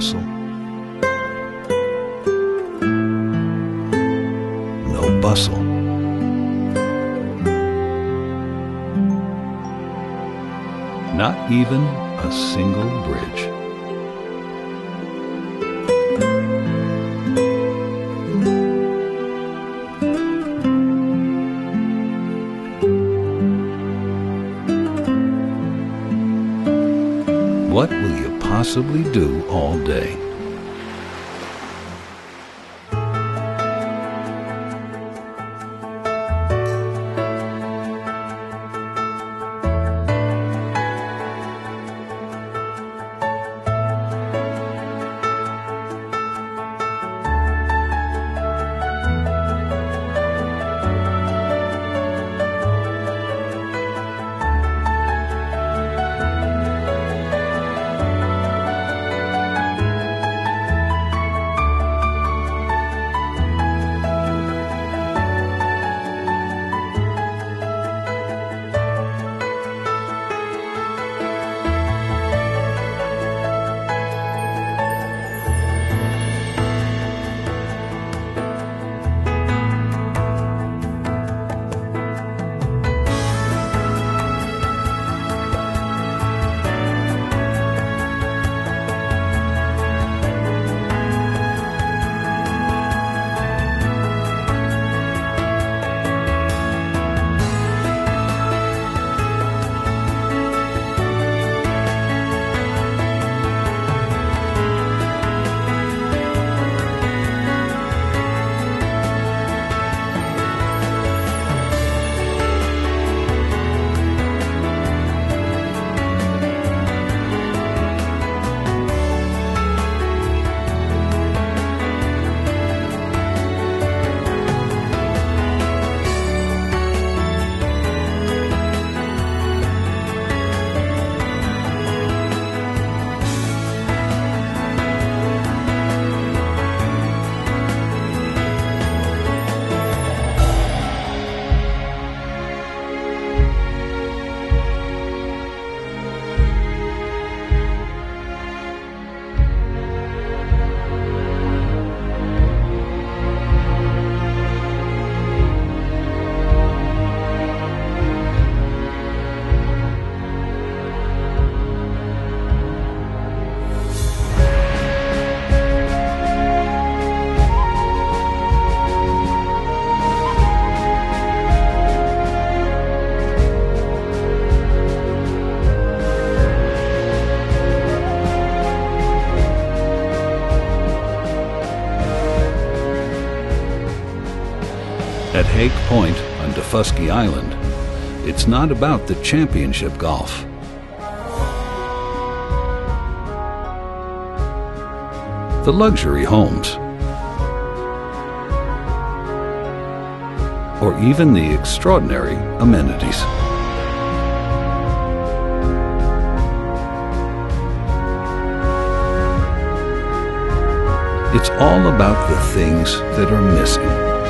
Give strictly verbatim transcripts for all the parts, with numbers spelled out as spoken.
hustle, no bustle. Not even a single bridge. What will you possibly do all day? At Haig Point on Daufuskie Island, it's not about the championship golf. The luxury homes, or even the extraordinary amenities. It's all about the things that are missing.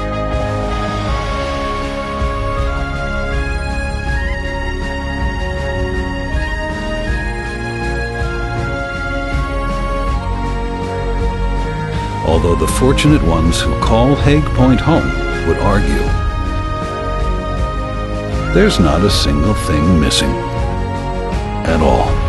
Although the fortunate ones who call Haig Point home would argue, there's not a single thing missing at all.